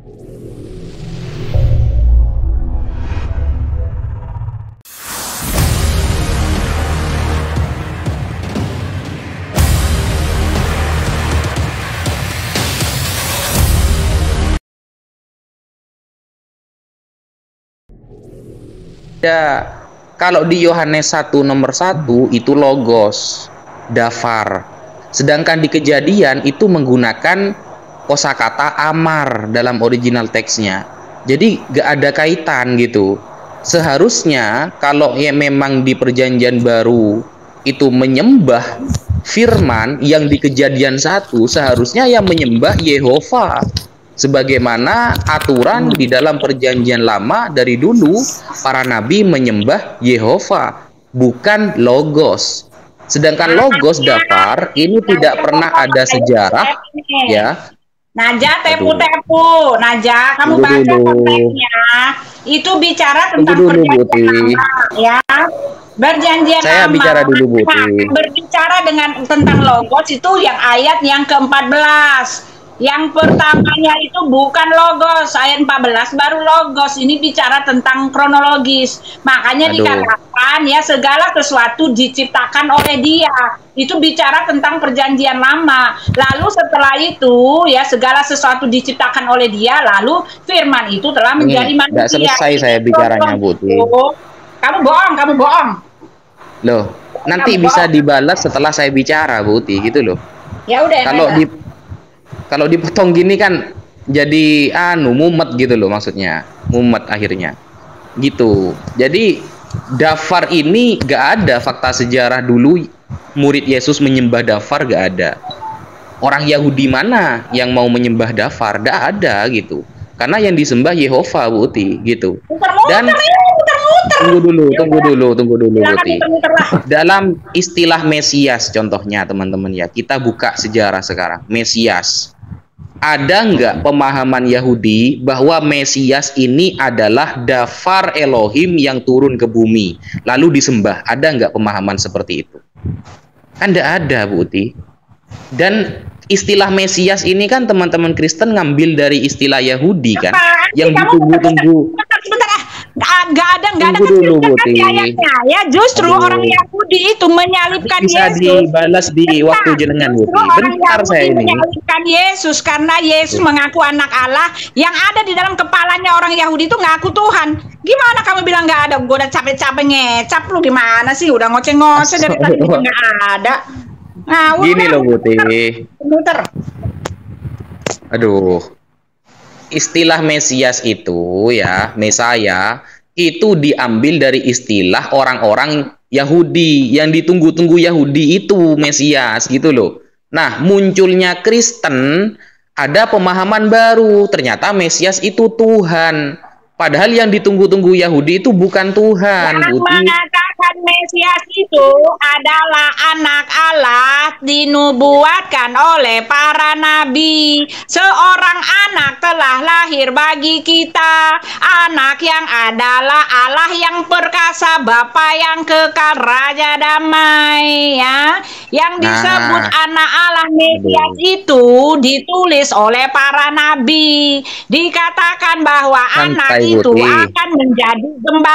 Ya, kalau di Yohanes 1 nomor 1 itu logos, dafar. Sedangkan di Kejadian itu menggunakan kosakata amar dalam original teksnya. Jadi gak ada kaitan gitu. Seharusnya kalau ya memang di Perjanjian Baru itu menyembah firman, yang di Kejadian 1 seharusnya yang menyembah Yehova. Sebagaimana aturan di dalam Perjanjian Lama dari dulu, para nabi menyembah Yehova, bukan logos. Sedangkan logos dafar ini tidak pernah ada sejarah, ya. Naja, tepu-tepu. Naja, kamu baca konteksnya. Itu bicara tentang Perjanjian Lama, ya. Perjanjian Saya Lama. bicara dulu, Bu. Berbicara tentang logos itu yang ayat yang ke-14. Yang pertamanya itu bukan logos, ayat 14 baru logos. Ini bicara tentang kronologis. Makanya dikatakan ya segala sesuatu diciptakan oleh Dia. Itu bicara tentang Perjanjian Lama. Lalu setelah itu ya segala sesuatu diciptakan oleh Dia, lalu firman itu telah menjadi manusia. Tidak selesai saya bicaranya, Bu. Kamu bohong. Loh, nanti bisa dibalas setelah saya bicara, Bu, gitu loh. Ya udah. Kalau dipotong gini kan jadi mumet gitu loh, maksudnya mumet akhirnya gitu. Jadi dafar ini gak ada fakta sejarah dulu murid Yesus menyembah dafar, gak ada. Orang Yahudi mana yang mau menyembah dafar? Gak ada gitu, karena yang disembah Yehova, Bu gitu. Dan tunggu dulu Buti. Dalam istilah Mesias contohnya teman-teman ya, kita buka sejarah sekarang. Mesias, ada nggak pemahaman Yahudi bahwa Mesias ini adalah dafar Elohim yang turun ke bumi lalu disembah? Ada nggak pemahaman seperti itu? Kan nggak ada, Buti. Dan istilah Mesias ini kan teman-teman Kristen ngambil dari istilah Yahudi kan, yang ditunggu-tunggu. Nggak ada keterkaitan di ayatnya ya. Justru orang Yahudi itu menyalibkan Yesus. Bisa dibalas di waktu jenengan, Bu. Bentar saya ini. Menyalibkan Yesus karena Yesus mengaku anak Allah. Yang ada di dalam kepalanya orang Yahudi itu ngaku Tuhan. Gimana kamu bilang nggak ada? Gue udah capek-capek ngecap, lu gimana sih? Udah ngoceh-ngoceh dari tadi nggak ada. Nah, gini loh, Buti. Aduh. Istilah Mesias itu ya, Mesaya itu diambil dari istilah orang-orang Yahudi yang ditunggu-tunggu Yahudi itu Mesias gitu loh. Nah, munculnya Kristen ada pemahaman baru, ternyata Mesias itu Tuhan. Padahal yang ditunggu-tunggu Yahudi itu bukan Tuhan. Yang mengatakan Mesias itu adalah anak Allah, dinubuatkan oleh para nabi. Seorang anak telah lahir bagi kita, anak yang adalah Allah yang perkasa, Bapa yang kekal, Raja damai ya. Yang disebut anak Allah Mesias itu ditulis oleh para nabi. Dikatakan bahwa anak itu akan menjadi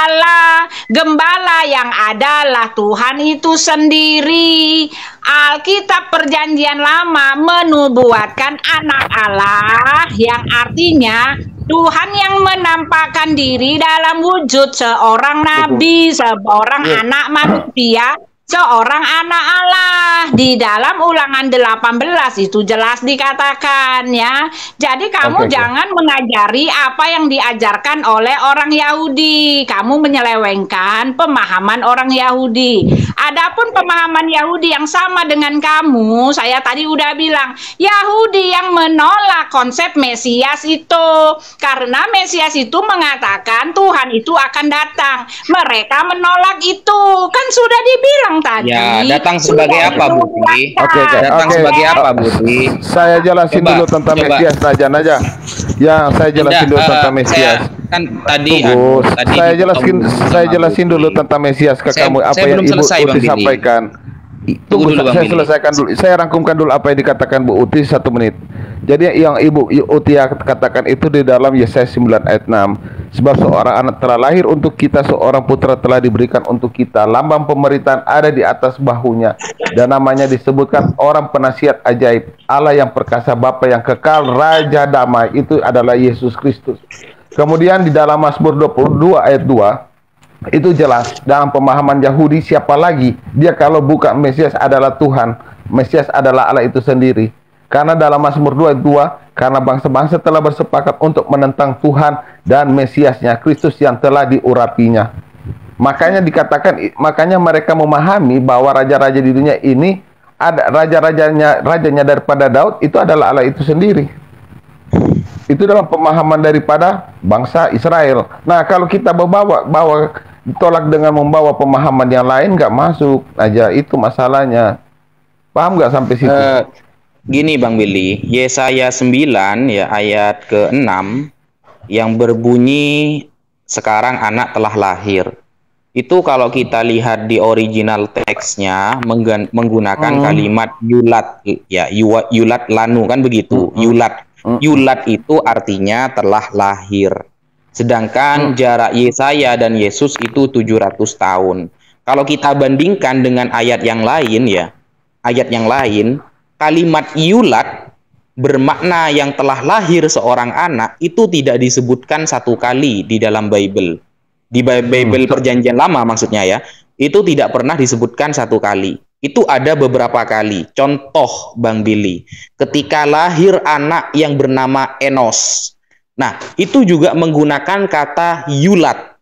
gembala yang adalah Tuhan itu sendiri. Alkitab Perjanjian Lama menubuatkan anak Allah, yang artinya Tuhan yang menampakkan diri dalam wujud seorang nabi, seorang anak manusia, seorang anak Allah. Di dalam Ulangan 18 itu jelas dikatakan ya. Jadi kamu jangan mengajari apa yang diajarkan oleh orang Yahudi. Kamu menyelewengkan pemahaman orang Yahudi. Adapun pemahaman Yahudi yang sama dengan kamu, saya tadi udah bilang, Yahudi yang menolak konsep Mesias itu. Karena Mesias itu mengatakan Tuhan itu akan datang. Mereka menolak itu. Kan sudah dibilang tadi. Ya, datang sebagai apa, Budi? Datang sebagai apa, Budi? Saya jelasin dulu tentang Mesias aja. Ya, saya jelasin dulu tentang Mesias. Kan tadi saya jelasin dulu tentang Mesias ke kamu, apa yang Ibu Uti sampaikan. Tunggu, saya selesaikan dulu. Saya rangkumkan dulu apa yang dikatakan Bu Uti 1 menit. Jadi yang Ibu Utia katakan itu di dalam Yesaya 9 ayat 6. Sebab seorang anak telah lahir untuk kita, seorang putra telah diberikan untuk kita. Lambang pemerintahan ada di atas bahunya, dan namanya disebutkan Orang Penasihat Ajaib, Allah yang perkasa, Bapa yang kekal, Raja Damai. Itu adalah Yesus Kristus. Kemudian di dalam Mazmur 22 ayat 2, itu jelas dalam pemahaman Yahudi, siapa lagi dia kalau bukan Mesias adalah Tuhan. Mesias adalah Allah itu sendiri. Karena dalam Mazmur 2 ayat 2, karena bangsa-bangsa telah bersepakat untuk menentang Tuhan dan Mesiasnya, Kristus yang telah diurapinya. Makanya dikatakan, makanya mereka memahami bahwa raja-raja di dunia ini ada rajanya daripada Daud itu adalah Allah itu sendiri. Itu dalam pemahaman daripada bangsa Israel. Nah, kalau kita tolak dengan membawa pemahaman yang lain, nggak masuk aja, itu masalahnya. Paham nggak sampai situ? Gini Bang Billy, Yesaya 9 ya ayat ke-6 yang berbunyi sekarang anak telah lahir. Itu kalau kita lihat di original teksnya menggunakan kalimat yulat ya, yulat lanu kan begitu. Yulat itu artinya telah lahir. Sedangkan jarak Yesaya dan Yesus itu 700 tahun. Kalau kita bandingkan dengan ayat yang lain ya, kalimat yulat bermakna yang telah lahir seorang anak itu tidak disebutkan satu kali di dalam Bible. Di Bible Perjanjian Lama maksudnya ya, itu tidak pernah disebutkan satu kali. Itu ada beberapa kali. Contoh Bang Billy, ketika lahir anak yang bernama Enos. Nah, itu juga menggunakan kata yulat.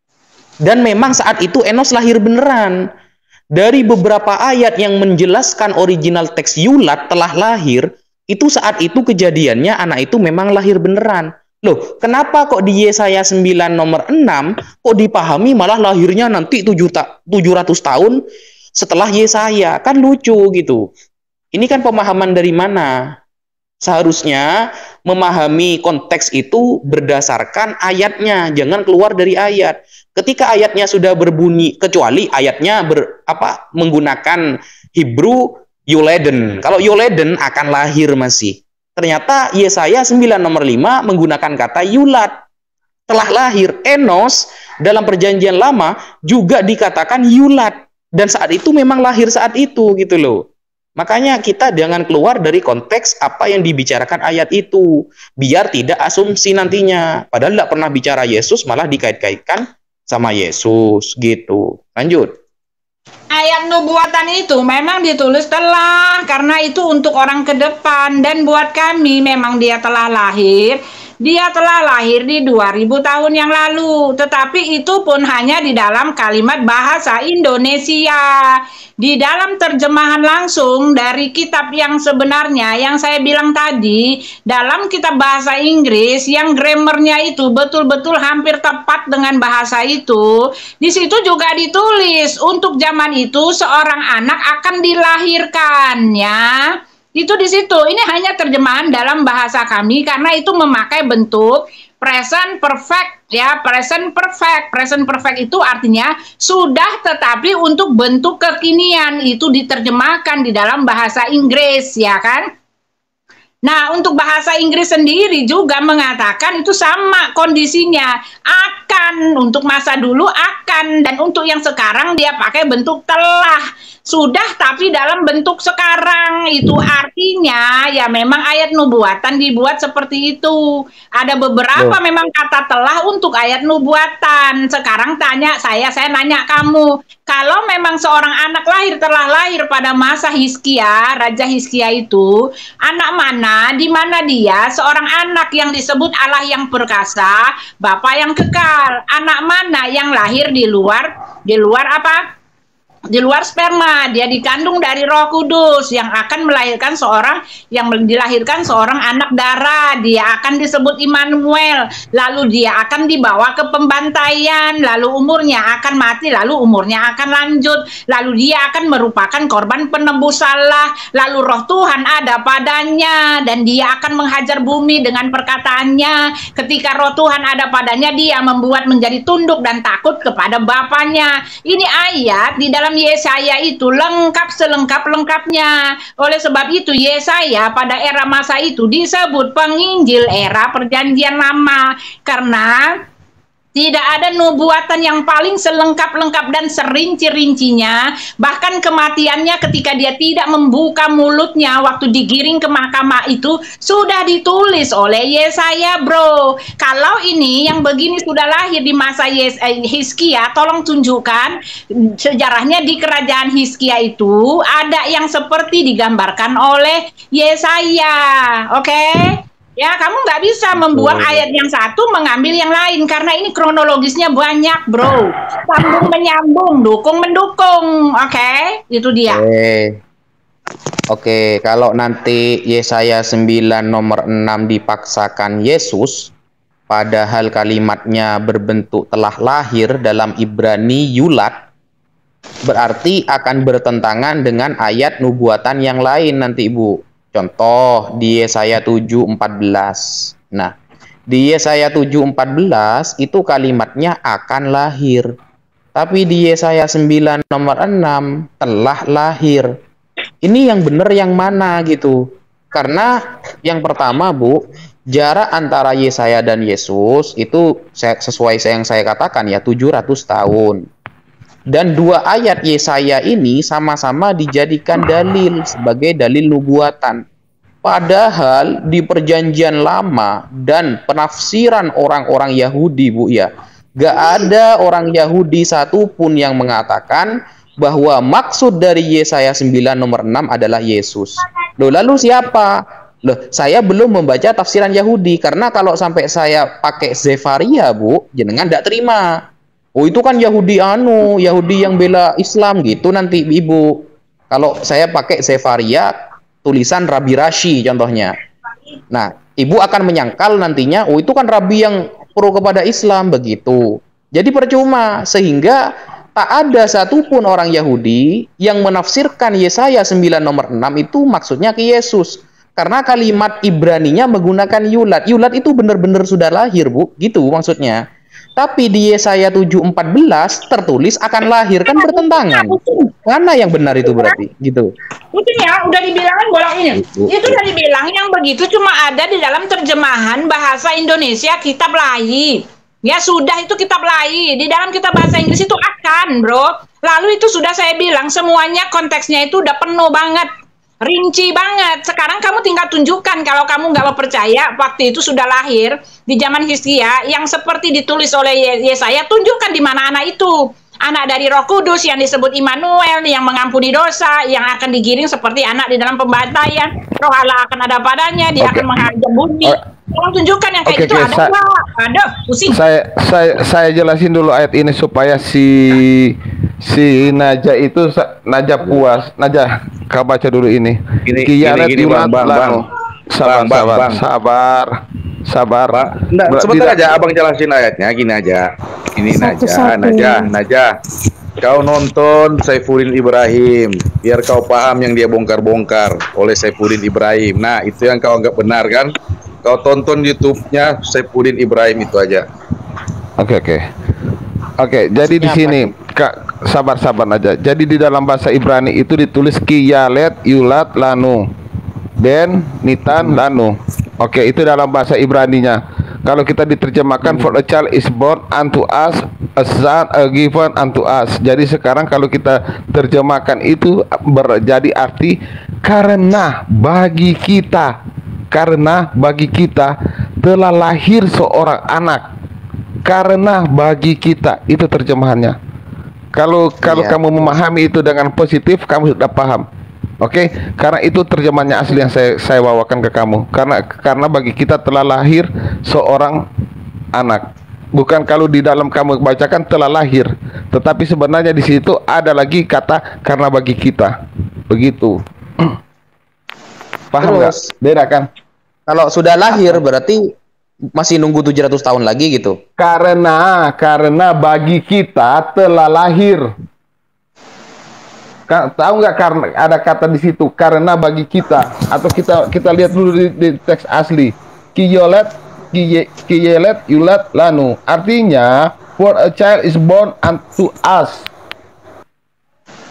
Dan memang saat itu Enos lahir beneran. Dari beberapa ayat yang menjelaskan original teks yulat telah lahir, itu saat itu kejadiannya anak itu memang lahir beneran. Loh, kenapa kok di Yesaya 9 nomor 6 kok dipahami malah lahirnya nanti 700 tahun setelah Yesaya? Kan lucu gitu. Ini kan pemahaman dari mana? Seharusnya memahami konteks itu berdasarkan ayatnya, jangan keluar dari ayat. Ketika ayatnya sudah berbunyi, kecuali ayatnya menggunakan Hebrew Yoleden. Kalau Yoleden akan lahir masih. Ternyata Yesaya 9 nomor 5 menggunakan kata yulat. Telah lahir. Enos dalam Perjanjian Lama juga dikatakan yulat. Dan saat itu memang lahir saat itu gitu loh. Makanya kita jangan keluar dari konteks apa yang dibicarakan ayat itu. Biar tidak asumsi nantinya. Padahal tidak pernah bicara Yesus malah dikait-kaitkan sama Yesus gitu. Lanjut. Ayat nubuatan itu memang ditulis telah, karena itu untuk orang ke depan, dan buat kami memang dia telah lahir. Dia telah lahir di 2000 tahun yang lalu, tetapi itu pun hanya di dalam kalimat bahasa Indonesia. Di dalam terjemahan langsung dari kitab yang sebenarnya, yang saya bilang tadi, dalam kitab bahasa Inggris yang grammarnya itu betul-betul hampir tepat dengan bahasa itu, di situ juga ditulis untuk zaman itu seorang anak akan dilahirkan, ya. Itu di situ. Ini hanya terjemahan dalam bahasa kami karena itu memakai bentuk present perfect ya, present perfect. Present perfect itu artinya sudah tetapi untuk bentuk kekinian, itu diterjemahkan di dalam bahasa Inggris ya kan. Nah, untuk bahasa Inggris sendiri juga mengatakan itu sama kondisinya, akan, untuk masa dulu akan, dan untuk yang sekarang dia pakai bentuk telah, sudah tapi dalam bentuk sekarang. Itu artinya ya memang ayat nubuatan dibuat seperti itu. Ada beberapa memang kata telah untuk ayat nubuatan. Sekarang saya nanya kamu, kalau memang seorang anak telah lahir pada masa Hizkia, Raja Hizkia itu, anak mana, di mana dia, seorang anak yang disebut Allah yang perkasa, Bapa yang kekal. Anak mana yang lahir di luar apa? Di luar sperma, dia dikandung dari Roh Kudus yang akan melahirkan dilahirkan seorang anak darah. Dia akan disebut Immanuel, lalu dia akan dibawa ke pembantaian, lalu umurnya akan mati, lalu umurnya akan lanjut, lalu dia akan merupakan korban penebus salah, lalu Roh Tuhan ada padanya dan dia akan menghajar bumi dengan perkataannya. Ketika Roh Tuhan ada padanya, dia membuat menjadi tunduk dan takut kepada Bapaknya. Ini ayat di dalam dalam Yesaya itu lengkap selengkap-lengkapnya. Oleh sebab itu Yesaya pada era masa itu disebut penginjil era perjanjian lama. Karena tidak ada nubuatan yang paling selengkap-lengkap dan serinci-rincinya. Bahkan kematiannya ketika dia tidak membuka mulutnya waktu digiring ke mahkamah itu sudah ditulis oleh Yesaya, bro. Kalau ini yang begini sudah lahir di masa Hizkia, tolong tunjukkan sejarahnya di kerajaan Hizkia itu ada yang seperti digambarkan oleh Yesaya. Oke? Ya, kamu nggak bisa membuang ayat yang satu, mengambil yang lain. Karena ini kronologisnya banyak, bro. Sambung menyambung, dukung mendukung. Oke? Itu dia. Oke, kalau nanti Yesaya 9 nomor 6 dipaksakan Yesus, padahal kalimatnya berbentuk telah lahir dalam Ibrani yulat, berarti akan bertentangan dengan ayat nubuatan yang lain nanti, Ibu. Contoh di Yesaya 7:14. Nah, di Yesaya 7:14 itu kalimatnya akan lahir. Tapi di Yesaya 9 nomor 6 telah lahir. Ini yang benar yang mana gitu? Karena yang pertama, Bu, jarak antara Yesaya dan Yesus itu sesuai yang saya katakan ya 700 tahun. Dan dua ayat Yesaya ini sama-sama dijadikan dalil sebagai dalil nubuatan. Padahal di perjanjian lama dan penafsiran orang-orang Yahudi, Bu ya, gak ada orang Yahudi satupun yang mengatakan bahwa maksud dari Yesaya 9 nomor 6 adalah Yesus. Loh, lalu siapa? Loh, saya belum membaca tafsiran Yahudi, karena kalau sampai saya pakai Zefaria, Bu, jenengan gak terima. Oh, itu kan Yahudi Yahudi yang bela Islam gitu nanti, Ibu. Kalau saya pakai Zefaria tulisan Rabi Rashi contohnya. Nah, Ibu akan menyangkal nantinya, oh itu kan Rabi yang pro kepada Islam begitu. Jadi percuma, sehingga tak ada satupun orang Yahudi yang menafsirkan Yesaya 9 nomor 6 itu maksudnya ke Yesus. Karena kalimat Ibraninya menggunakan yulat. Yulat itu benar-benar sudah lahir, Bu. Gitu maksudnya. Tapi di Yesaya 7:14 tertulis akan lahir, kan bertentangan. Mana yang benar itu berarti? Gitu. Itu ya, udah dibilang bolak ini. Itu udah dibilang yang begitu cuma ada di dalam terjemahan bahasa Indonesia kitab lain. Ya sudah, itu kitab lain. Di dalam kitab bahasa Inggris itu akan, bro. Lalu itu sudah saya bilang semuanya konteksnya itu udah penuh banget. Rinci banget. Sekarang kamu tinggal tunjukkan kalau kamu nggak percaya waktu itu sudah lahir di zaman Hizkia yang seperti ditulis oleh Yesaya. Tunjukkan di mana anak itu, anak dari Roh Kudus yang disebut Immanuel, yang mengampuni dosa, yang akan digiring seperti anak di dalam pembantaian. Roh Allah akan ada padanya, dia akan menghadap bumi. Tolong tunjukkan yang kayak gitu ada nggak? Ada, pusing. Saya jelasin dulu ayat ini supaya si Naja itu Naja puas. Naja, kau baca dulu ini. Gini, Bang. Sabar. Nah, sebentar aja abang jelasin ayatnya. Gini aja. Ini Naja. Kau nonton Saifuddin Ibrahim, biar kau paham yang dia bongkar-bongkar oleh Saifuddin Ibrahim. Nah, itu yang kau anggap benar kan? Kau tonton YouTube-nya Saifuddin Ibrahim itu aja. Oke, jadi di sini Kak, sabar aja. Jadi di dalam bahasa Ibrani itu ditulis Kiyalet Yulat Lanu, Ben Nitan Lanu. Oke, itu dalam bahasa Ibraninya. Kalau kita diterjemahkan for a child is born unto us, a son given unto us. Jadi sekarang kalau kita terjemahkan itu berjadi arti karena bagi kita telah lahir seorang anak. Karena bagi kita, itu terjemahannya. Kalau kamu memahami itu dengan positif, kamu sudah paham. Oke, karena itu terjemahannya asli yang saya bawakan ke kamu. Karena bagi kita telah lahir seorang anak. Bukan kalau di dalam kamu bacakan telah lahir, tetapi sebenarnya di situ ada lagi kata karena bagi kita. Begitu. Paham nggak? Beda kan? Kalau sudah lahir berarti masih nunggu 700 tahun lagi gitu. Karena bagi kita telah lahir. Tahu nggak, karena ada kata di situ karena bagi kita, atau kita lihat dulu di teks asli. Kiyelet yulat lanu, artinya for a child is born unto us.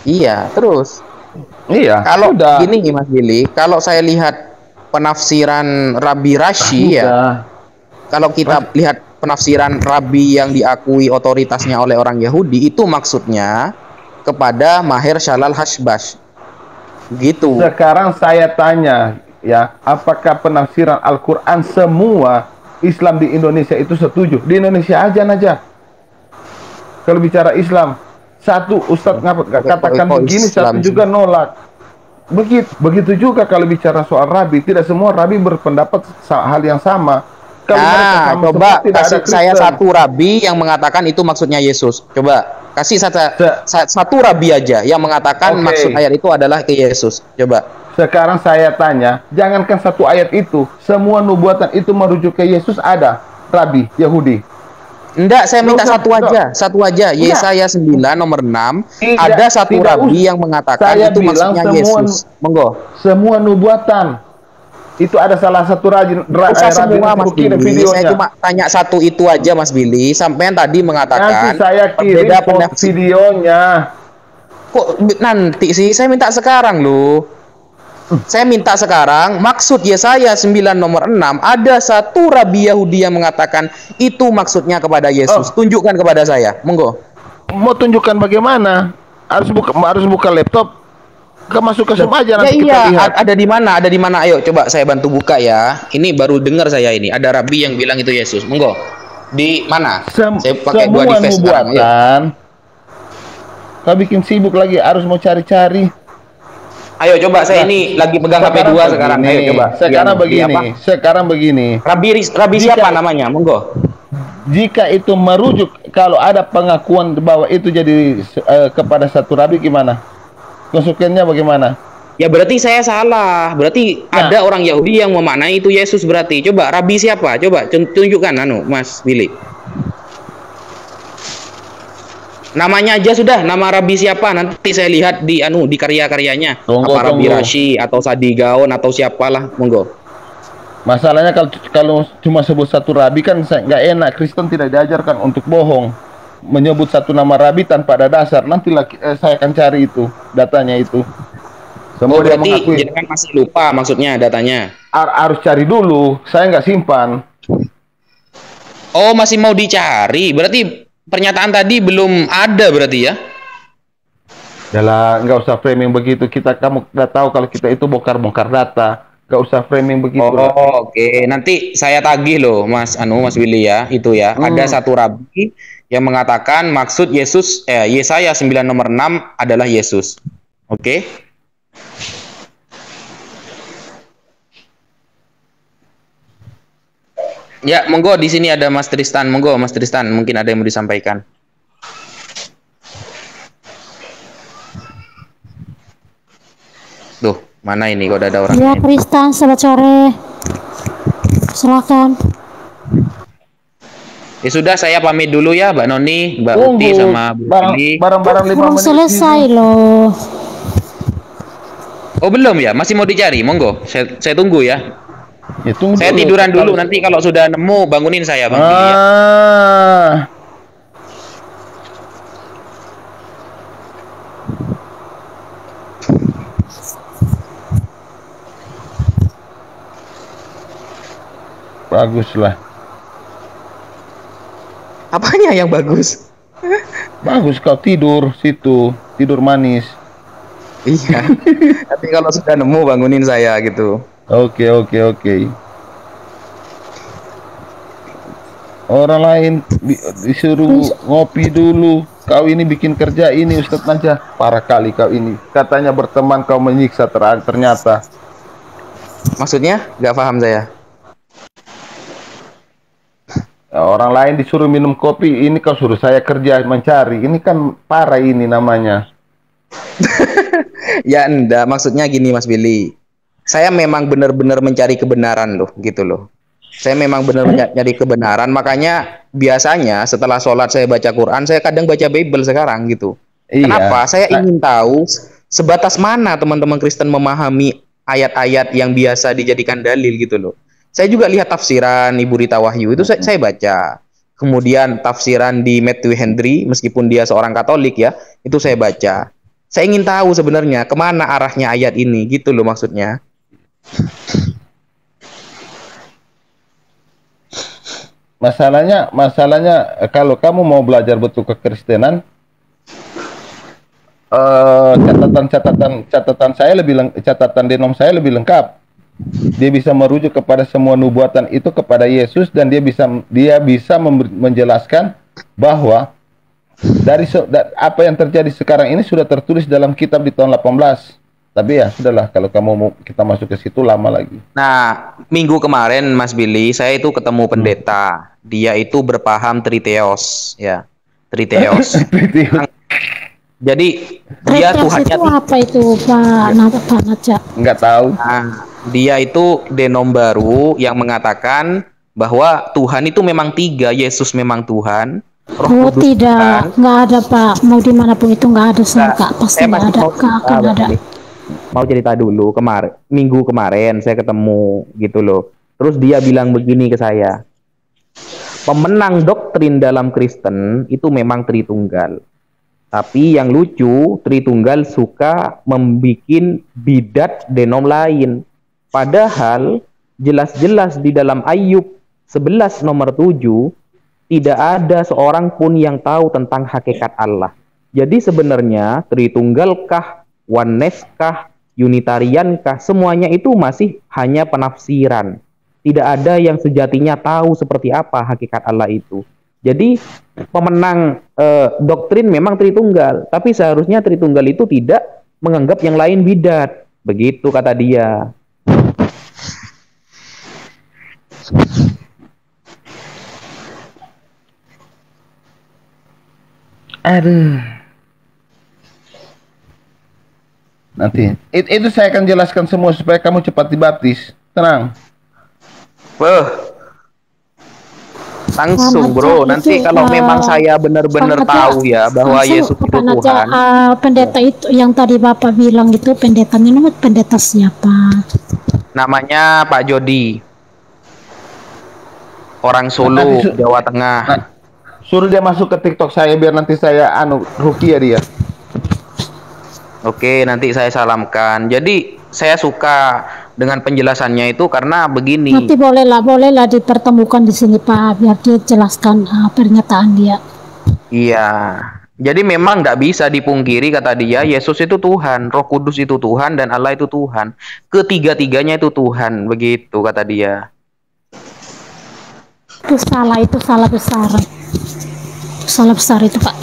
Iya, terus. Iya. Kalau sudah. gini Mas Billy, kalau saya lihat penafsiran Rabi Rashi ya, Sudah. kalau kita lihat penafsiran Rabi yang diakui otoritasnya oleh orang Yahudi, itu maksudnya kepada Maher Shalal Hashbash. Gitu. Sekarang saya tanya ya, apakah penafsiran Al-Quran semua Islam di Indonesia itu setuju? Di Indonesia aja. Kalau bicara Islam, satu Ustadz katakan begini, satu juga nolak. Begitu juga kalau bicara soal Rabi, tidak semua Rabi berpendapat hal yang sama. Kalau mereka sama coba semua, tidak kasih ada saya Kristen. satu Rabi yang mengatakan itu maksudnya Yesus. Coba kasih satu Rabi aja yang mengatakan Oke. maksud ayat itu adalah ke Yesus. Coba. Sekarang saya tanya, jangankan satu ayat itu, semua nubuatan itu merujuk ke Yesus ada, Rabi Yahudi. Enggak, saya minta Nggak usah, satu aja. Yesaya 9 nomor 6 Tidak, ada satu tidak Rabi yang mengatakan Saya itu bilang maksudnya semua- Yesus. Monggo. Semua nubuatan itu ada salah satu Usah semua Mas kirim Billy. Saya videonya. cuma tanya satu itu aja Mas Billy. Sampai yang tadi Nanti mengatakan saya kirim berbeda foto penafsir. videonya. Kok nanti sih? Saya minta sekarang loh. Saya minta sekarang, maksud Yesaya 9 nomor 6, ada satu Rabi Yahudi yang mengatakan itu maksudnya kepada Yesus. Tunjukkan kepada saya, monggo. Mau tunjukkan bagaimana? Harus buka laptop. Masuk ke Zoom aja nanti kita lihat. Ada di mana? Ada di mana? Ayo coba saya bantu buka ya. Ini baru dengar saya ini. Ada Rabi yang bilang itu Yesus. Monggo. Di mana? Saya pakai dua Semua device sekarang. Ayo. nubuatan. Kau bikin sibuk lagi, harus mau cari-cari. Ayo coba saya ini lagi pegang HP 2 sekarang. Ayo coba. Sekarang Di apa? begini. Rabi siapa namanya? Monggo. Jika itu merujuk, kalau ada pengakuan bahwa itu jadi kepada satu Rabi, gimana? Konsekuensinya bagaimana? Ya berarti saya salah. Berarti Nah. ada orang Yahudi yang memaknai itu Yesus berarti. Coba Rabi siapa? Coba tunjukkan Mas Billy. Namanya aja sudah, nama Rabi siapa? Nanti saya lihat di di karya-karyanya. Apa Rabi Rashi atau Sadi Gaon atau siapalah, monggo. Masalahnya kalau cuma sebut satu Rabi kan nggak enak. Kristen tidak diajarkan untuk bohong, menyebut satu nama Rabi tanpa ada dasar. Nanti saya akan cari itu datanya itu. Semua dia Berarti mengakui. jenengan masih lupa maksudnya datanya. Harus cari dulu. Saya nggak simpan. Oh, masih mau dicari. Berarti pernyataan tadi belum ada berarti ya? Yalah, nggak usah framing begitu. Kamu nggak tahu kalau kita itu bongkar data. Nggak usah framing begitu. Oh, oke. Nanti saya tagih loh, Mas Willy ya, itu ya. Ada satu Rabi yang mengatakan maksud Yesaya 9 nomor 6 adalah Yesus. Oke. Ya, monggo di sini ada Mas Tristan. Monggo Mas Tristan, mungkin ada yang mau disampaikan. Tuh, mana ini kok ada orang? Ya, Tristan, selamat sore. Silakan. Ya sudah, saya pamit dulu ya, Mbak Noni, Mbak Uti sama Bu Billy. Barang-barang 5 Belum menit. selesai loh. Oh, belum ya? Masih mau dicari? Monggo. Saya tunggu ya. Ya, tunggu Saya dulu. tiduran dulu, nanti kalau sudah nemu bangunin saya, Bang Billy ya. Baguslah. Apanya yang bagus? Bagus kau tidur situ, tidur manis. Iya. Nanti kalau sudah nemu bangunin saya gitu. Oke. Orang lain disuruh ngopi dulu. Kau ini bikin kerja ini Ustadz Najah. Parah kali kau ini. Katanya berteman kau menyiksa ternyata. Maksudnya? Nggak paham saya. Orang lain disuruh minum kopi, ini kau suruh saya kerja mencari. Ini kan parah ini namanya. Ya enggak, maksudnya gini Mas Billy. Saya memang benar-benar mencari kebenaran loh, gitu loh. Saya memang benar mencari kebenaran, makanya biasanya setelah sholat saya baca Quran, saya kadang baca Bible sekarang gitu. Iya. Kenapa? Saya ingin tahu sebatas mana teman-teman Kristen memahami ayat-ayat yang biasa dijadikan dalil gitu loh. Saya juga lihat tafsiran Ibu Rita Wahyu itu saya baca. Kemudian tafsiran di Matthew Henry, meskipun dia seorang Katolik ya, itu saya baca. Saya ingin tahu sebenarnya kemana arahnya ayat ini, gitu loh maksudnya. Masalahnya kalau kamu mau belajar betul kekristenan, catatan saya catatan denom saya lebih lengkap. Dia bisa merujuk kepada semua nubuatan itu kepada Yesus, dan dia bisa menjelaskan bahwa apa yang terjadi sekarang ini sudah tertulis dalam kitab di tahun 18. Tapi ya sudahlah, kalau kamu mau kita masuk ke situ lama lagi. Nah, minggu kemarin Mas Billy, saya itu ketemu pendeta. Dia itu berpaham Triteos, ya. Triteos. Jadi dia Tuhannya itu apa itu Pak Naja? Enggak tahu. Nah, dia itu denom baru yang mengatakan bahwa Tuhan itu memang 3, Yesus memang Tuhan. Oh tidak, nggak ada Pak. Mau dimanapun itu nggak ada Kak. Pasti nggak ada, akan ada. Mau cerita dulu, minggu kemarin saya ketemu gitu loh. Terus dia bilang begini ke saya, pemenang doktrin dalam Kristen itu memang Tritunggal. Tapi yang lucu, Tritunggal suka membikin bidat denom lain. Padahal jelas-jelas di dalam Ayub 11 nomor 7 tidak ada seorang pun yang tahu tentang hakikat Allah. Jadi sebenarnya Tritunggalkah, Oneness-kah, Unitarian-kah, semuanya itu masih hanya penafsiran. Tidak ada yang sejatinya tahu seperti apa hakikat Allah itu. Jadi pemenang doktrin memang Tritunggal, tapi seharusnya Tritunggal itu tidak menganggap yang lain bidat. Begitu kata dia. Aduh. Nanti itu saya akan jelaskan semua supaya kamu cepat dibaptis. Tenang. Langsung bro, nanti kalau memang saya benar-benar tahu ya bahwa Yesus itu Tuhan. Pendeta itu yang tadi Bapak bilang itu pendetanya namanya pendeta siapa? Namanya Pak Jody. Orang Solo, Jawa Tengah. Suruh dia masuk ke TikTok saya biar nanti saya rukiah dia. Oke, nanti saya salamkan. Jadi saya suka dengan penjelasannya itu karena begini. Nanti bolehlah dipertemukan di sini Pak, biar dia jelaskan pernyataan dia. Iya. Jadi memang nggak bisa dipungkiri kata dia, Yesus itu Tuhan, Roh Kudus itu Tuhan, dan Allah itu Tuhan. Ketiga-tiganya itu Tuhan, begitu kata dia. Itu salah besar. Salah besar itu Pak.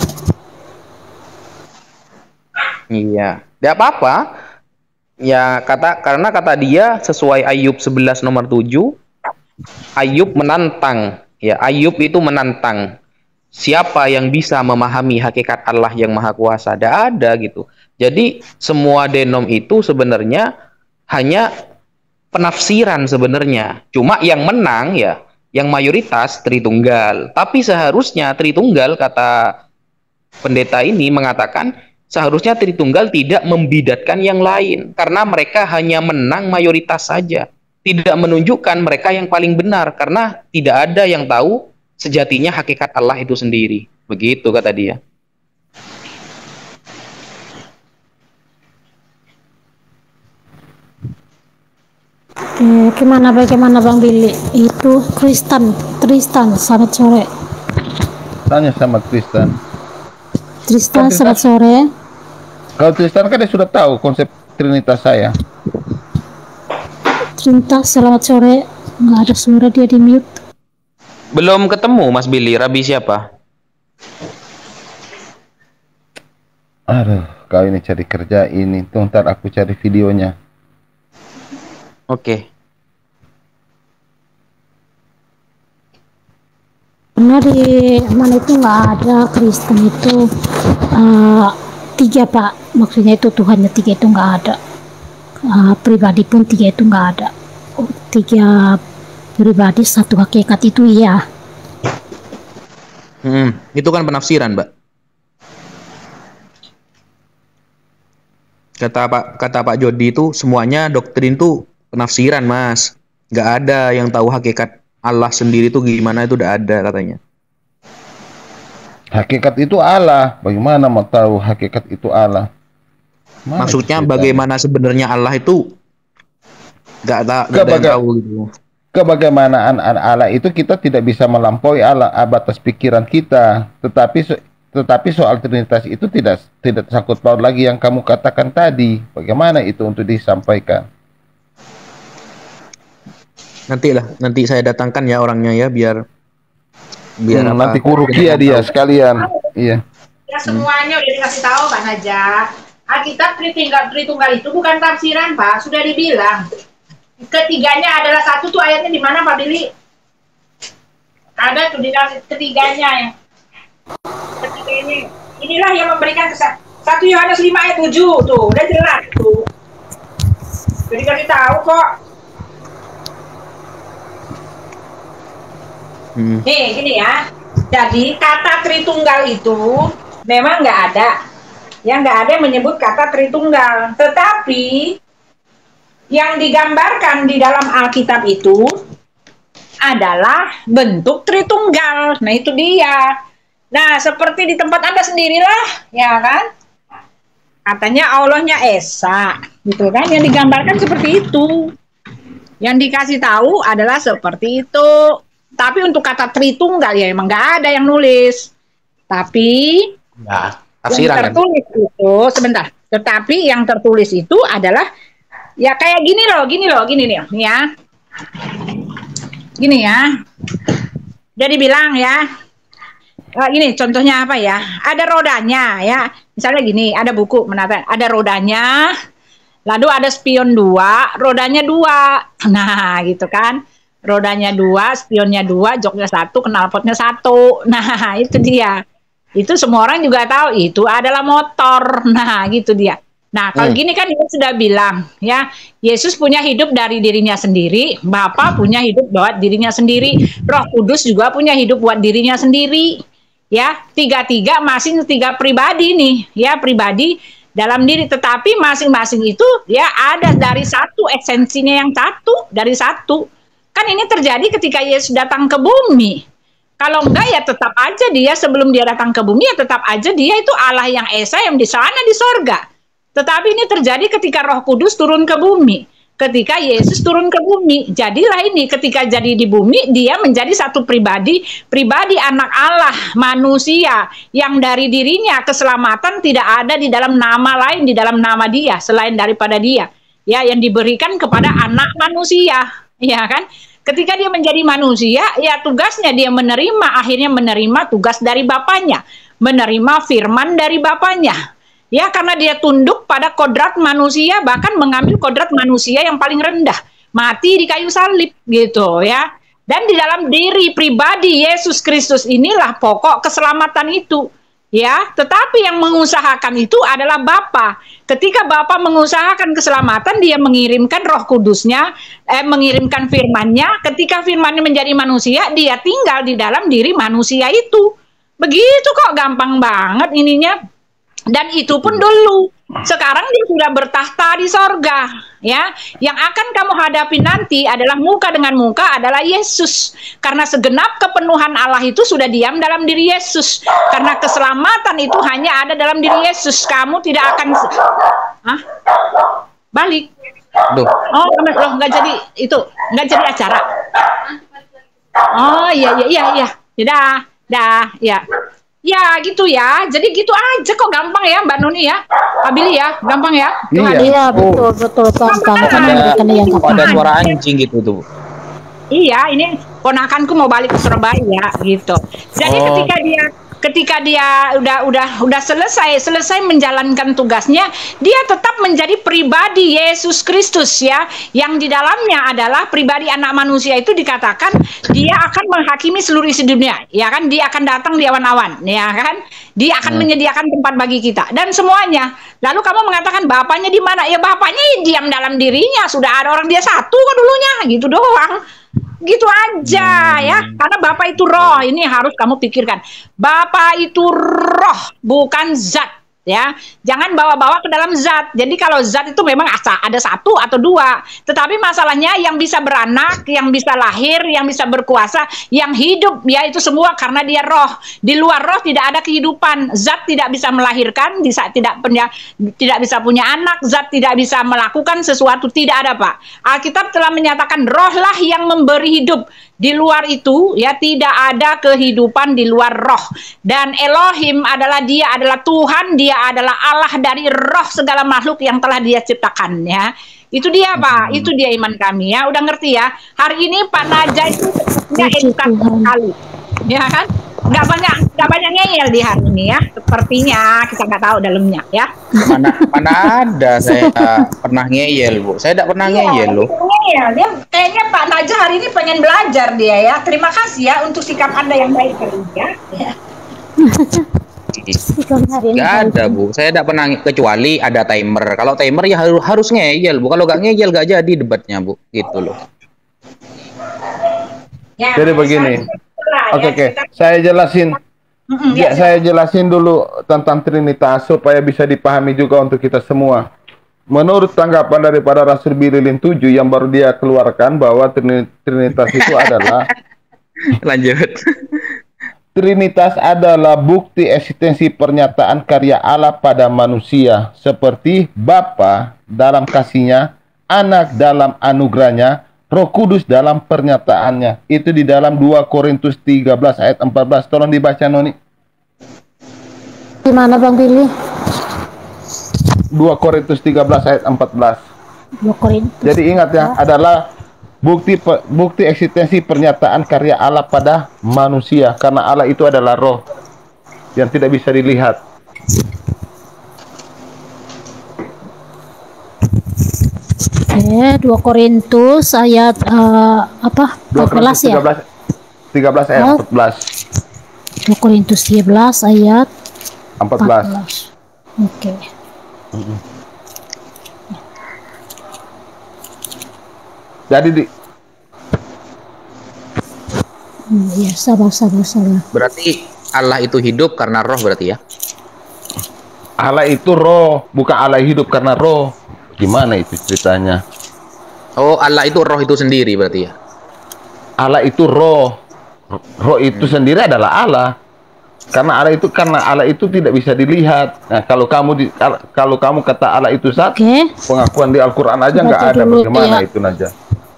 Iya, tidak apa-apa. Ya karena kata dia sesuai Ayub 11 nomor 7, Ayub menantang. Ya, Ayub itu menantang. Siapa yang bisa memahami hakikat Allah yang Maha Kuasa? Tidak ada gitu. Jadi semua denom itu sebenarnya hanya penafsiran sebenarnya. Cuma yang menang ya, yang mayoritas Tritunggal. Tapi seharusnya Tritunggal, kata pendeta ini mengatakan, seharusnya Tritunggal tidak membidatkan yang lain. Karena mereka hanya menang mayoritas saja. Tidak menunjukkan mereka yang paling benar. Karena tidak ada yang tahu sejatinya hakikat Allah itu sendiri. Begitu kata dia. Bagaimana Bang Billy? Itu Tristan, selamat sore. Tanya sama Tristan. Selamat sore. Kalau Tristan kan dia sudah tahu konsep Trinitas saya. Trinitas, selamat sore. Nggak ada suara, dia di mute. Belum ketemu Mas Billy, Rabi siapa? Aduh, kau ini cari kerja ini. Tuh, ntar aku cari videonya. Oke. Karena di mana itu nggak ada Kristen itu 3 Pak. Maksudnya itu Tuhannya 3 itu nggak ada. Pribadi pun 3 itu nggak ada. 3 pribadi, 1 hakikat itu iya. Itu kan penafsiran, Mbak. Kata Pak Jody itu semuanya doktrin tuh penafsiran, Mas. Nggak ada yang tahu hakikat Allah sendiri tuh gimana, itu udah ada katanya. Hakikat itu Allah. Bagaimana mau tahu hakikat itu Allah? Maksudnya bagaimana sebenarnya Allah itu nggak ada yang tahu gitu. Kebagaimanaan Allah itu kita tidak bisa melampaui Allah batas pikiran kita, tetapi soal Trinitas itu tidak sangkut paut lagi yang kamu katakan tadi. Bagaimana itu untuk disampaikan? Nanti saya datangkan ya orangnya ya, biar nanti kurukia dia sekalian. Iya. Ya semuanya udah dikasih tahu Pak Najah. Alkitab Tritunggal itu bukan tafsiran Pak, sudah dibilang. Ketiganya adalah satu tuh ayatnya di mana Pak Billy? Ada tuh di ketiganya ya. Ketiga ini. Inilah yang memberikan kesan. 1 Yohanes 5 ayat 7 tuh, udah jelas tuh. Jadi kasih tahu kok. Nih, gini ya. Jadi kata Tritunggal itu memang nggak ada. Yang nggak ada yang menyebut kata Tritunggal. Tetapi yang digambarkan di dalam Alkitab itu adalah bentuk Tritunggal. Nah, itu dia. Nah, seperti di tempat Anda sendirilah, ya kan? Katanya Allahnya Esa, gitu kan? Yang digambarkan seperti itu. Yang dikasih tahu adalah seperti itu. Tapi untuk kata Tritunggal ya emang nggak ada yang nulis. Tapi yang tertulis itu sebentar. Tetapi yang tertulis itu adalah ya kayak gini nih ya. Gini ya. Jadi bilang ya. Gini contohnya apa ya? Ada rodanya ya. Misalnya gini, ada buku menata, ada rodanya. Lalu ada spion 2, rodanya 2. Nah, gitu kan. Rodanya 2, spionnya 2, joknya 1, knalpotnya 1. Nah, itu dia. Itu semua orang juga tahu itu adalah motor. Nah, gitu dia. Nah, kalau gini kan dia sudah bilang, ya, Yesus punya hidup dari dirinya sendiri, Bapa punya hidup buat dirinya sendiri, Roh Kudus juga punya hidup buat dirinya sendiri. Ya, tiga-tiga masing tiga pribadi nih, ya, pribadi dalam diri, tetapi masing-masing itu ya ada dari satu, esensinya yang satu, dari satu. Kan ini terjadi ketika Yesus datang ke bumi. Kalau enggak ya tetap aja dia sebelum dia datang ke bumi ya tetap aja dia itu Allah yang Esa yang di sana di sorga. Tetapi ini terjadi ketika Roh Kudus turun ke bumi. Ketika Yesus turun ke bumi. Jadilah ini ketika jadi di bumi dia menjadi satu pribadi anak Allah, manusia yang dari dirinya keselamatan tidak ada di dalam nama lain di dalam nama dia selain daripada dia. Ya, yang diberikan kepada anak manusia. Ya kan? Ketika dia menjadi manusia, ya tugasnya dia akhirnya menerima tugas dari Bapaknya, menerima firman dari Bapaknya. Ya, karena dia tunduk pada kodrat manusia, bahkan mengambil kodrat manusia yang paling rendah, mati di kayu salib, gitu ya. Dan di dalam diri pribadi Yesus Kristus inilah pokok keselamatan itu. Ya, tetapi yang mengusahakan itu adalah Bapa. Ketika Bapa mengusahakan keselamatan, dia mengirimkan Roh Kudusnya, mengirimkan firman-Nya. Ketika firman-Nya menjadi manusia, dia tinggal di dalam diri manusia itu. Begitu kok, gampang banget ininya. Dan itu pun dulu. Sekarang dia sudah bertahta di sorga. Ya, yang akan kamu hadapi nanti adalah muka dengan muka adalah Yesus. Karena segenap kepenuhan Allah itu sudah diam dalam diri Yesus. Karena keselamatan itu hanya ada dalam diri Yesus. Kamu tidak akan balik. Duh. Oh, loh, nggak jadi itu, nggak jadi acara. Oh iya. Dah, ya. Ya gitu ya, jadi gitu aja kok, gampang ya Mbak Nuni ya, Pak Billy ya, gampang ya. Iya betul gampang. Ada suara anjing gitu tuh. Iya, ini ponakanku mau balik ke Surabaya gitu. Jadi ketika dia udah selesai menjalankan tugasnya, dia tetap menjadi pribadi Yesus Kristus ya, yang di dalamnya adalah pribadi anak manusia itu dikatakan dia akan menghakimi seluruh isi dunia, ya kan? Dia akan datang di awan-awan, ya kan? Dia akan menyediakan tempat bagi kita dan semuanya. Lalu kamu mengatakan Bapaknya di mana? Ya Bapaknya diam dalam dirinya, sudah ada orang dia satu kan dulunya, gitu doang. Gitu aja ya, karena Bapa itu roh. Ini harus kamu pikirkan, Bapa itu roh, bukan zat ya. Jangan bawa-bawa ke dalam zat. Jadi kalau zat itu memang ada satu atau dua, tetapi masalahnya yang bisa beranak, yang bisa lahir, yang bisa berkuasa, yang hidup, ya itu semua karena dia roh. Di luar roh tidak ada kehidupan. Zat tidak bisa melahirkan, tidak bisa punya anak, zat tidak bisa melakukan sesuatu, tidak ada, Pak. Alkitab telah menyatakan rohlah yang memberi hidup. Di luar itu ya tidak ada kehidupan di luar roh. Dan Elohim adalah Tuhan, dia adalah Allah dari roh segala makhluk yang telah dia ciptakan ya. Itu dia, Pak. Itu dia iman kami ya. Udah ngerti ya. Hari ini Pak Naja itu sepertinya edukasi sekali. Ya kan? Nggak banyak ngeyel di hari ini ya. Sepertinya kita nggak tahu dalamnya ya. Mana ada saya pernah ngeyel, Bu. Saya tidak pernah ngeyel loh. Ngeyel. Dia kayaknya Pak Naja hari ini pengen belajar dia ya. Terima kasih ya untuk sikap Anda yang baik hari ini ya. Nggak ada, Bu. Saya tidak pernah, kecuali ada timer. Kalau timer ya harus ngeyel, Bu. Kalau nggak ngeyel nggak jadi debatnya, Bu. Gitu loh. Ya, Jadi begini. Oke. Saya jelasin. Saya jelasin dulu tentang Trinitas supaya bisa dipahami juga untuk kita semua. Menurut tanggapan daripada Rasul Bililin 7 yang baru dia keluarkan bahwa Trinitas itu adalah Lanjut. Trinitas adalah bukti eksistensi pernyataan karya Allah pada manusia, seperti Bapa dalam kasihnya, Anak dalam anugerahnya, Roh Kudus dalam pernyataannya. Itu di dalam 2 Korintus 13 ayat 14. Tolong dibaca, Noni. Di mana Bang Billy? 2 Korintus 13 ayat 14. 2 Korintus. Jadi ingat ya, adalah bukti eksistensi pernyataan karya Allah pada manusia, karena Allah itu adalah roh yang tidak bisa dilihat. Oke, 2 Korintus ayat apa? 2 Korintus 14 ya? 13 ayat 14. 2 Korintus 13 ayat 14. Oke. Jadi Ya, sabar. Berarti Allah itu hidup karena roh berarti ya? Allah itu roh, bukan Allah hidup karena roh. Gimana itu ceritanya? Oh, Allah itu roh itu sendiri berarti ya? Allah itu roh. Roh itu sendiri adalah Allah. Karena Allah itu tidak bisa dilihat. Nah, kalau kamu kata Allah itu satu, pengakuan di Al-Qur'an aja nggak ada. Bagaimana itu, Naja?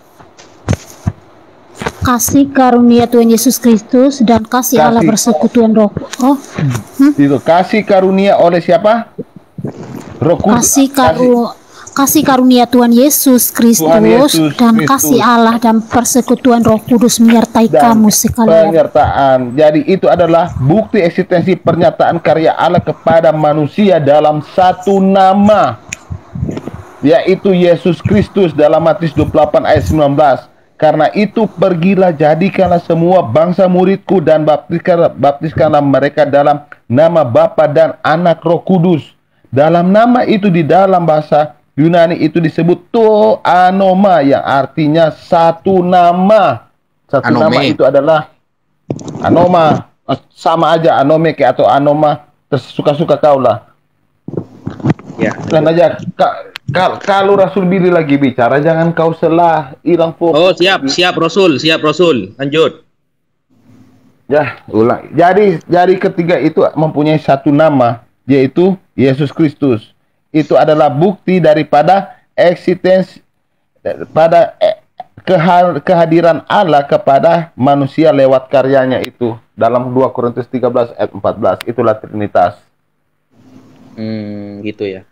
Kasih karunia Tuhan Yesus Kristus dan kasih Allah persekutuan Roh. Itu kasih karunia oleh siapa? Roh Kudus. Kasih karunia Tuhan Yesus Kristus dan kasih Allah dan persekutuan Roh Kudus menyertai kamu sekalian. Penyertaan. Jadi itu adalah bukti eksistensi pernyataan karya Allah kepada manusia dalam satu nama, yaitu Yesus Kristus dalam Matius 28 ayat 19. Karena itu pergilah, jadikanlah semua bangsa muridku dan baptiskanlah mereka dalam nama Bapa dan Anak Roh Kudus. Dalam nama itu di dalam bahasa Yunani itu disebut Anoma, yang artinya satu nama. Satu Anome. nama itu adalah Anoma. Sama aja Anome atau Anoma, tersuka-suka kau lah. Ya. Dan aja kalau Rasul Billy lagi bicara jangan kau selah, hilang fokus. Oh, siap Rasul. Lanjut. Ya, ulang. Jadi ketiga itu mempunyai satu nama, yaitu Yesus Kristus. Itu adalah bukti daripada eksistensi pada kehadiran Allah kepada manusia lewat karyanya itu. Dalam 2 Korintus 13 ayat 14, itulah Trinitas. Gitu ya.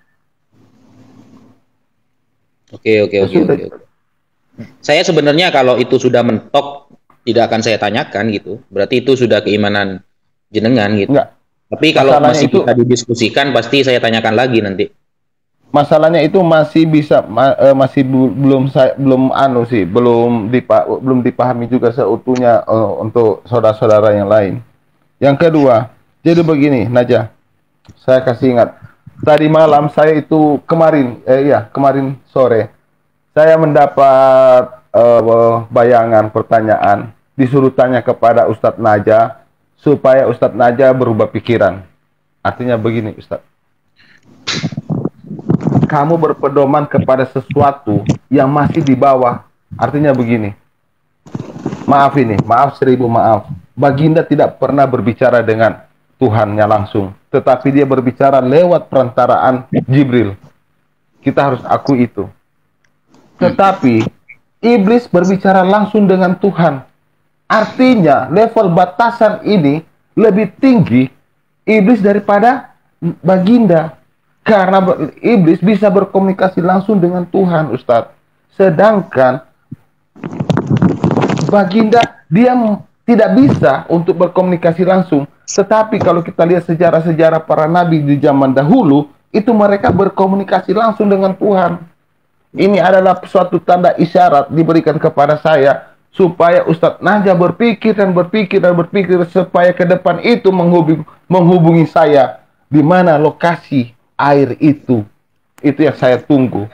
Oke. Saya sebenarnya kalau itu sudah mentok tidak akan saya tanyakan gitu. Berarti itu sudah keimanan jenengan gitu. Enggak. Tapi kalau masih bisa didiskusikan pasti saya tanyakan lagi nanti. Masalahnya itu masih bisa belum dipahami juga seutuhnya untuk saudara-saudara yang lain. Yang kedua, jadi begini, Naja. Saya kasih ingat. Tadi malam saya itu kemarin sore saya mendapat bayangan pertanyaan, disuruh tanya kepada Ustadz Naja supaya Ustadz Naja berubah pikiran. Artinya begini, Ustadz. kamu berpedoman kepada sesuatu yang masih di bawah. Artinya begini. Maaf ini, maaf 1000 maaf. Baginda tidak pernah berbicara dengan Tuhannya langsung, tetapi dia berbicara lewat perantaraan Jibril. Kita harus akui itu. Tetapi iblis berbicara langsung dengan Tuhan. Artinya level batasan ini lebih tinggi iblis daripada baginda. Karena iblis bisa berkomunikasi langsung dengan Tuhan, Ustadz. Sedangkan baginda dia tidak bisa untuk berkomunikasi langsung. Tetapi kalau kita lihat sejarah-sejarah para nabi di zaman dahulu, itu mereka berkomunikasi langsung dengan Tuhan. Ini adalah suatu tanda isyarat diberikan kepada saya supaya Ustadz Najah berpikir dan berpikir dan berpikir supaya ke depan itu menghubungi saya di mana lokasi air itu. Itu yang saya tunggu.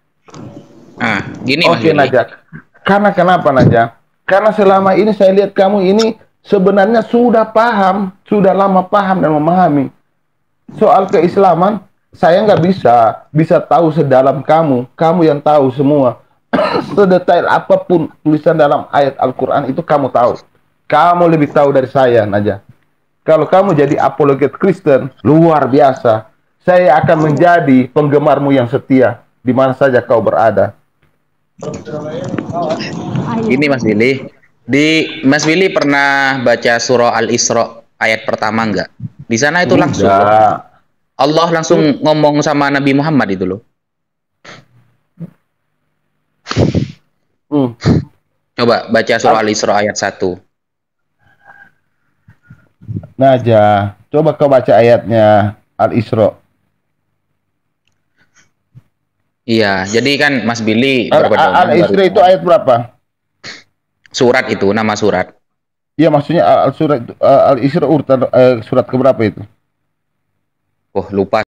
Gini Oke, Najah. Karena kenapa, Najah? Karena selama ini saya lihat kamu ini sebenarnya sudah paham, sudah lama paham dan memahami. Soal keislaman, saya nggak bisa tahu sedalam kamu. Kamu yang tahu semua. Sedetail apapun tulisan dalam ayat Al-Quran itu kamu tahu. Kamu lebih tahu dari saya, Najah. Kalau kamu jadi apologet Kristen, luar biasa. Saya akan menjadi penggemarmu yang setia, di mana saja kau berada. Ini Mas Willy, Mas Willy pernah baca surah Al-Isra ayat pertama enggak? Di sana itu langsung Allah langsung ngomong sama Nabi Muhammad itu loh. Coba baca surah Al-Isra ayat 1. Najah, coba kau baca ayatnya Al-Isra. Iya, jadi kan Mas Billy Al-Isra itu ayat berapa? Surat itu, nama surat. Iya, maksudnya Al-Isra urutan surat keberapa itu? Oh, lupa.